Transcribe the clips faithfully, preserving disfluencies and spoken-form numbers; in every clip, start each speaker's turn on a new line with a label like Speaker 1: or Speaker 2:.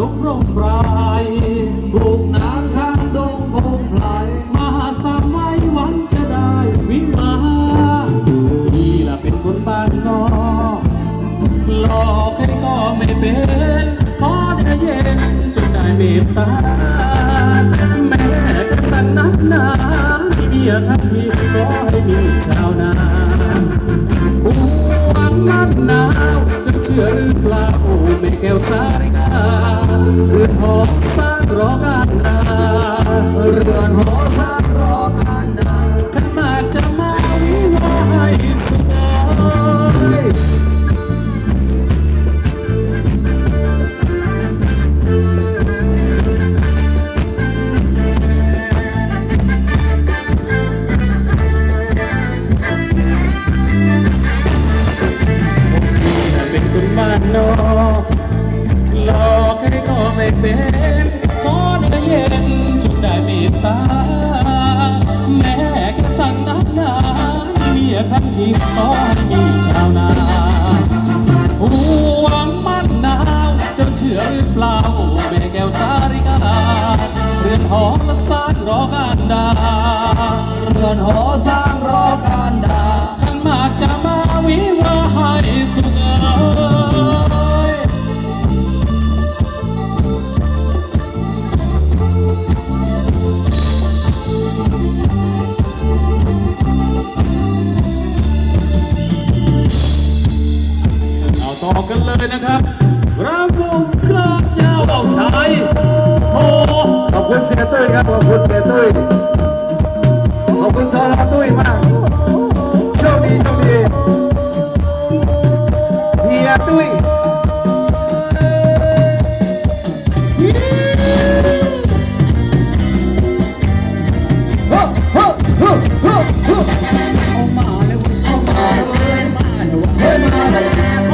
Speaker 1: งร่มไรปลูกน้ำข้างดงพงไพรมหาสามไว้วันจะได้วิมาพี่ละเป็นคนบ้านนอกหลอกให้ก็ไม่เป็นขอได้เย็นจนได้เมตตาแม่กษัตริย์นักหนาที่เบียทัพทีก็ให้มีชาวนาผู้หวังนักหนาวจะเชื่อหรือเปล่าไม่แก้วสาริกาเรือนหอสร้างรอการนาเรือนหอสร้างรอการนาขันมากจะมาวิวาให้สวยบ้านนอกหลอกให้ก็ไม่เป็นขอเนื้อเย็นจนได้เมตตาแม่แค่สั่งนักหนาเมียทันทีขอให้มีชาวนาผู้หวังมั่นหนาวจะเชื่อหรือเปล่าแม่แก้วสาริกาเรือนหอสร้างรอการดาเรือนหอสร้างรอการดาขันมากจะมาวิวาให้สุขต่อกันเลยนะครับรำวงเครื่องยาวเอาชายโอ้
Speaker 2: ขอบคุณเสียตุ้ยครับขอบคุณเสียตุ้ยขอบคุณซอลาตุ้ยมากโชคดีโชคดีเฮียตุ้ยเอามาเลยเอามาเลยมาเลยมาเลย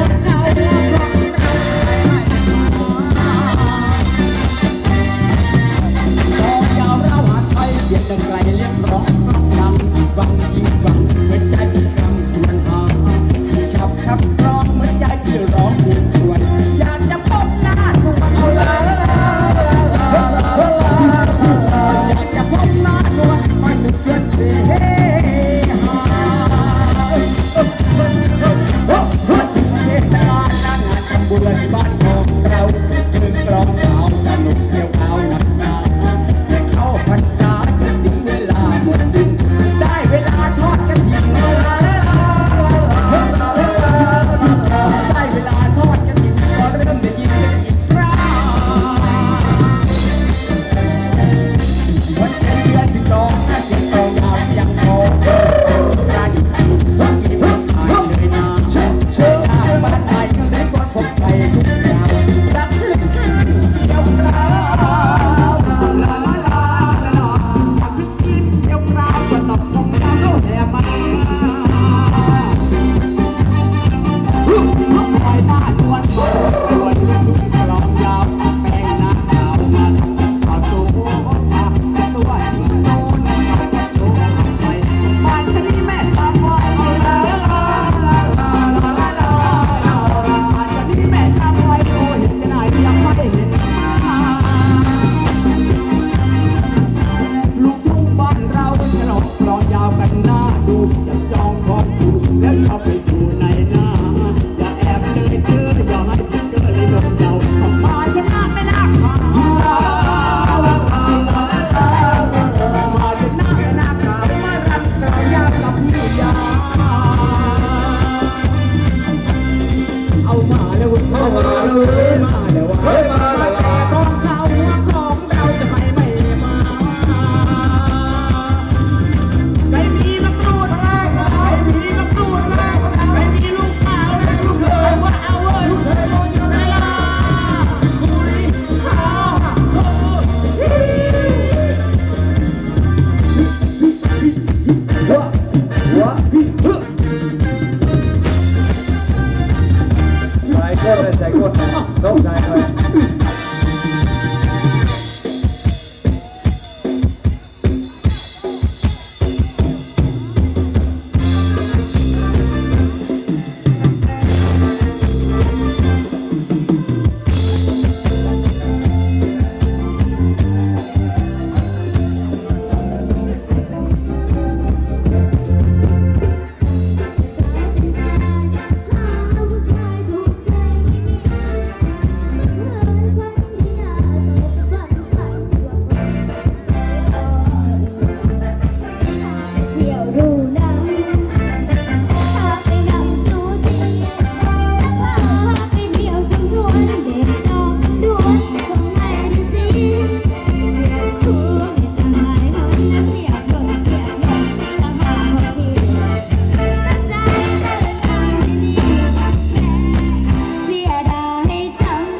Speaker 2: ดังไกลเรียกร้องดังฟังยิ่งฟังเหมือนใจกำชวนหาชับขับร้องเหมือนใจที่ร้องยิ่งชวนอยากจะพบหน้าตัวเอาละอยากจะพบหน้าตัวไม่สุดเสียเสียมาถึงเทศกาลงานทำบุญที่บ้านของเราคืนกลองเก่าสนุกเที่ยวเอาหนักหนาและเข้าพรรษาได้เวลาทอดกระถิ่นได้เวลาทอดกระถิ่นก็เริ่มจะยินกันอีกครั้งวันเดือนสิบสองห้าสิบสองดาวยังโตการกินกินหายเลยนะเชื่อเชื่อบ้านไทยก็เลยก้อนผมไปทุกอย่างรักซึ้งเดียวกลา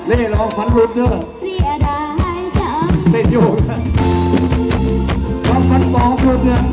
Speaker 1: เล่ร้องฟันรูปเด้อเสียดายจังเต้นโยกร้องฟันปองรูปเด้อ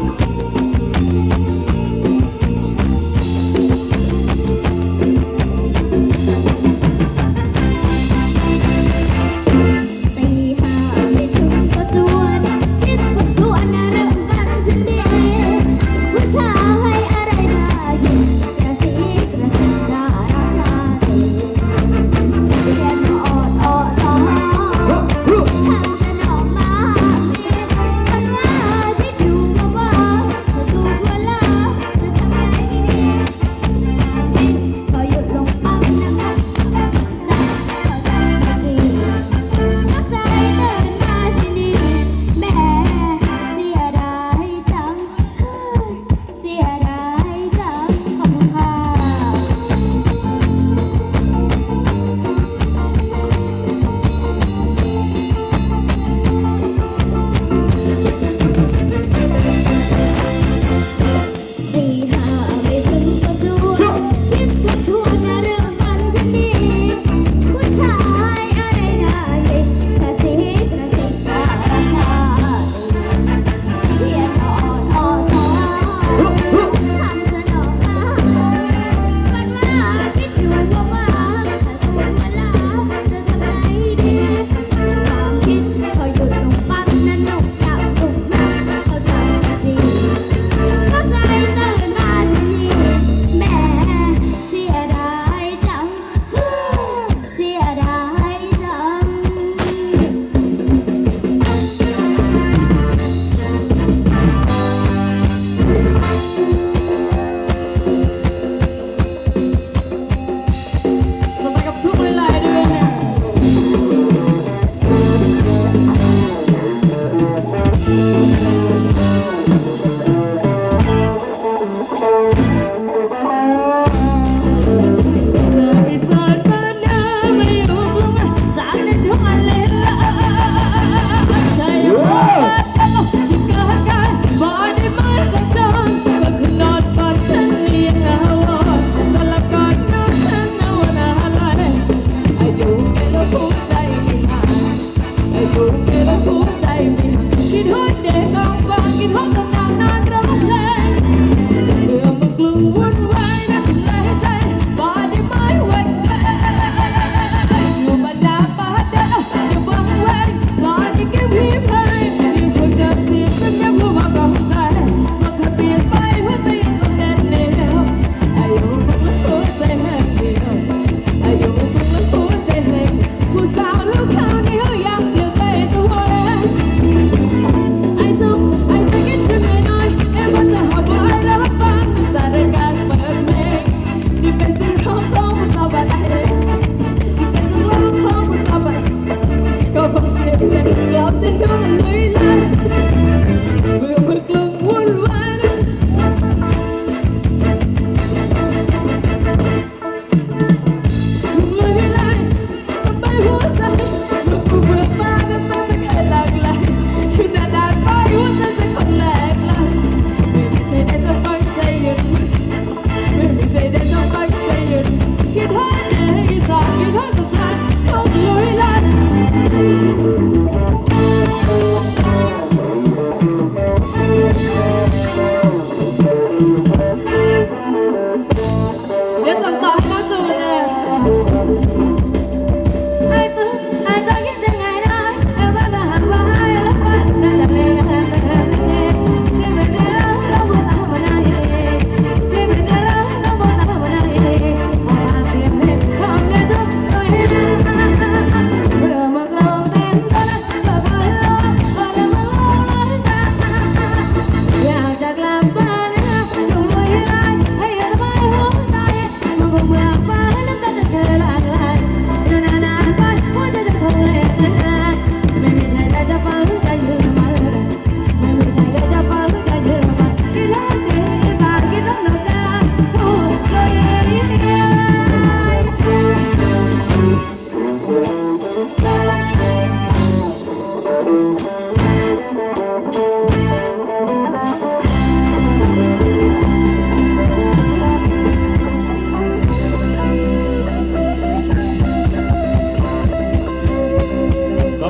Speaker 3: I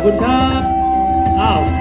Speaker 1: คุณครับอ้าว